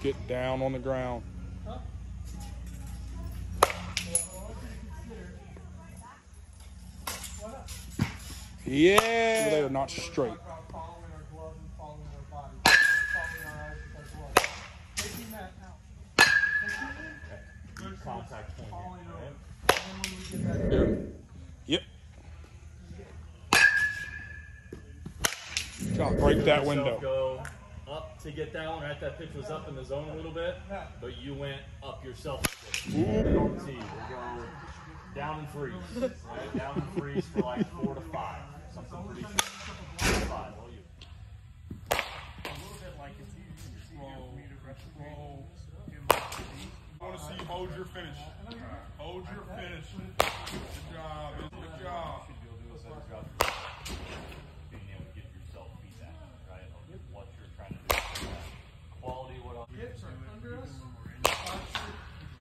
Get down on the ground. Yeah. They are not straight. Contact point here, Here. Yep. Trying to break that window. Go up to get that one, right? That pitch was up in the zone a little bit, but you went up yourself. And on the tee, we'll go down and freeze. Right? Down and freeze for like 4 to 5. Something pretty short. 4 to 5, all you. A little bit like it's easier for me to roll. I want to see you hold your finish. Hold your finish. Good job. Good job.